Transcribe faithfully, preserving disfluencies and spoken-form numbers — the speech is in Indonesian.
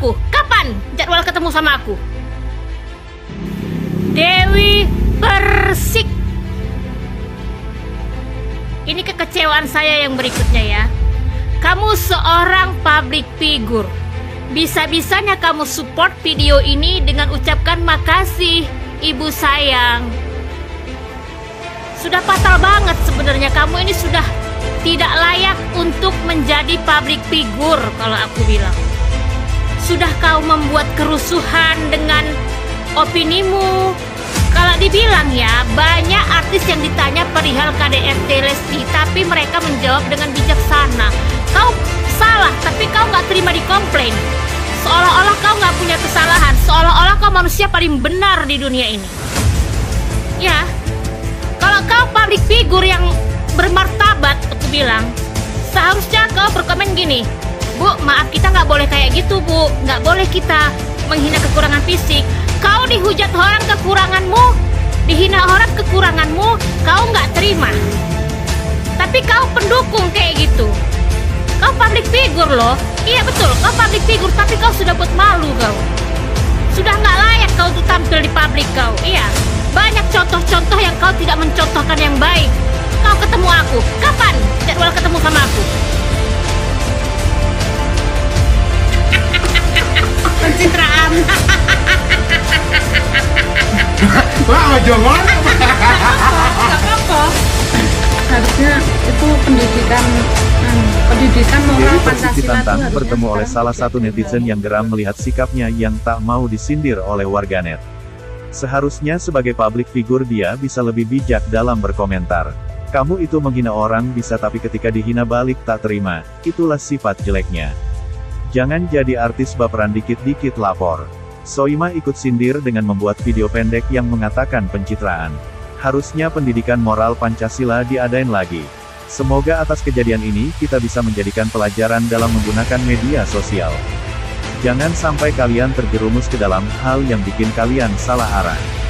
aku. Kapan jadwal ketemu sama aku? Dewi Persik. Ini kekecewaan saya yang berikutnya ya. Kamu seorang public figure. Bisa-bisanya kamu support video ini dengan ucapkan makasih, ibu sayang. Sudah fatal banget sebenarnya, kamu ini sudah tidak layak untuk menjadi public figure kalau aku bilang. Sudah kau membuat kerusuhan dengan opinimu. Kalau dibilang ya, banyak artis yang ditanya perihal K D R T Lesti, tapi mereka menjawab dengan bijaksana. Kau salah, tapi kau nggak terima dikomplain. Seolah-olah kau nggak punya kesalahan, seolah-olah kau manusia paling benar di dunia ini. Ya, kalau kau public figure yang bermartabat, aku bilang, seharusnya kau berkomen gini, Bu, maaf kita nggak boleh kayak gitu Bu, nggak boleh kita menghina kekurangan fisik. Kau dihujat orang kekuranganmu, dihina orang kekuranganmu, kau nggak terima. Tapi kau pendukung kayak gitu. Kau public figure loh. Iya betul, kau public figure, tapi kau sudah buat malu kau. Sudah nggak layak kau untuk tampil di publik kau. Iya, banyak contoh-contoh yang kau tidak mencontohkan yang baik. Kau ketemu aku, kapan jadwal ketemu sama aku? Pencitraan. Wah, jangan. Gak apa-apa. Harusnya itu pendidikan hmm, pendidikan moral Dewi Persik Pancasila itu ditantang harusnya bertemu oleh sekarang salah satu netizen yang geram melihat sikapnya yang tak mau disindir oleh warganet. Seharusnya sebagai public figure dia bisa lebih bijak dalam berkomentar. Kamu itu menghina orang bisa, tapi ketika dihina balik tak terima. Itulah sifat jeleknya. Jangan jadi artis baperan dikit-dikit lapor. Soimah ikut sindir dengan membuat video pendek yang mengatakan pencitraan. Harusnya pendidikan moral Pancasila diadain lagi. Semoga atas kejadian ini kita bisa menjadikan pelajaran dalam menggunakan media sosial. Jangan sampai kalian terjerumus ke dalam hal yang bikin kalian salah arah.